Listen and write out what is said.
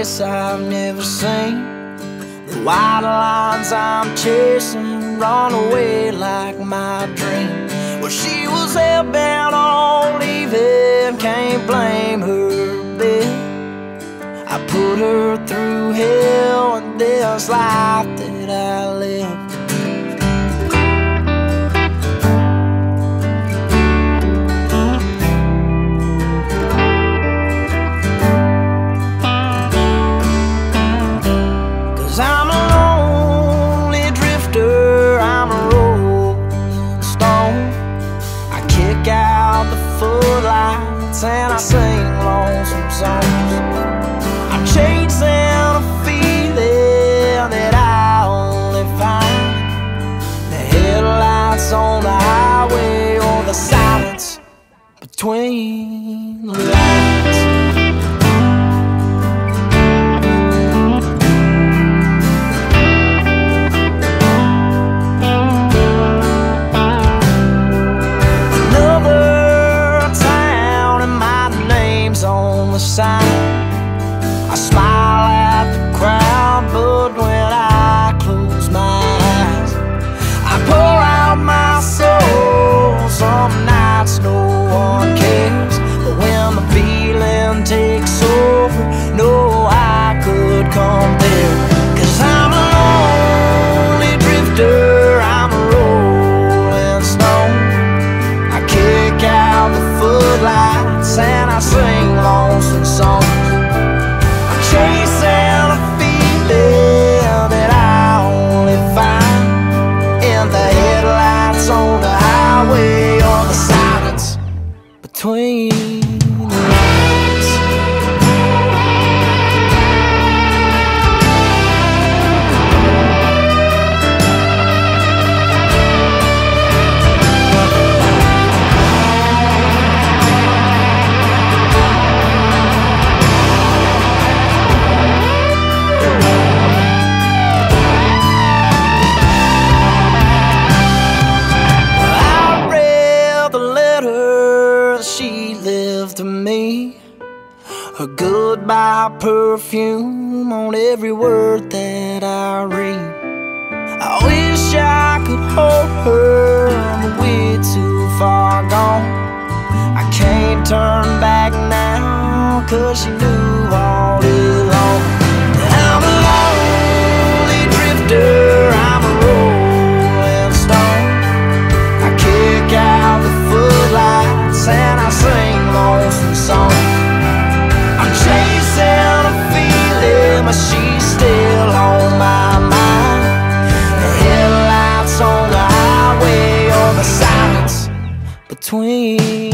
face I've never seen. The white lines I'm chasing run away like my dream. Well, she was hell-bent on leaving, can't blame her a bit. I put her through hell in this life that I live. 'Cause I'm a lonely drifter, I'm a rolling stone. I kick out the footlights and I sing lonesome songs. I'm chasing a feeling that I only find the headlights on the highway or the silence between the lines. On the sign, I smile at the crowd, but when I close my eyes, I pour out my soul. Some nights no one cares, but when the feeling takes over, no, I could come there. 'Cause I'm a lonely drifter, I'm a rolling stone. I kick out the footlights and I sing lonesome songs. I'm chasing a feeling that I only find in the headlights on the highway or the silence between the lines. She lived to me, her goodbye perfume on every word that I read. I wish I could hold her, but we're too far gone. I can't turn back now, 'cause she knew all along that I'm a lonely drifter, I'm a rolling stone. I kick out the footlights and I sing lonesome songs. I'm chasing a feeling, but she's still on my mind. The headlights on the highway or the silence between